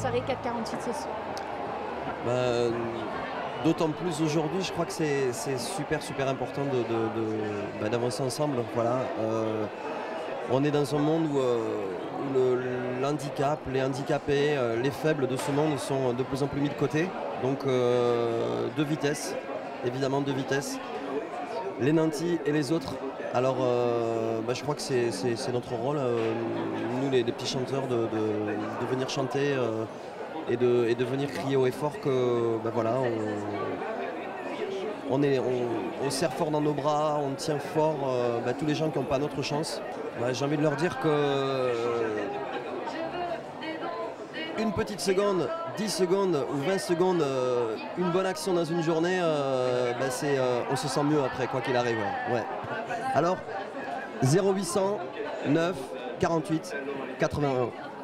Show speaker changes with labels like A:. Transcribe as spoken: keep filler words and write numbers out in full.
A: soirée quatre quarante-huit ce soir.
B: Ben, d'autant plus aujourd'hui, je crois que c'est super super important de, de, de, ben, d'avancer ensemble. Voilà. Euh, on est dans un monde où, euh, où le, l'handicap, les handicapés, euh, les faibles de ce monde sont de plus en plus mis de côté. Donc euh, deux vitesses, évidemment deux vitesses. Les nantis et les autres. Alors euh, bah, je crois que c'est notre rôle, euh, nous les, les petits chanteurs, de, de, de venir chanter euh, et, de, et de venir crier haut et fort que bah, voilà, on, on, est, on, on serre fort dans nos bras, on tient fort euh, bah, tous les gens qui n'ont pas notre chance. Bah, j'ai envie de leur dire que euh, une petite seconde, dix secondes ou vingt secondes, euh, une bonne action dans une journée, euh, bah c'est, euh, on se sent mieux après, quoi qu'il arrive. Ouais. Ouais. Alors, zéro huit cent neuf quarante-huit quatre-vingt-un.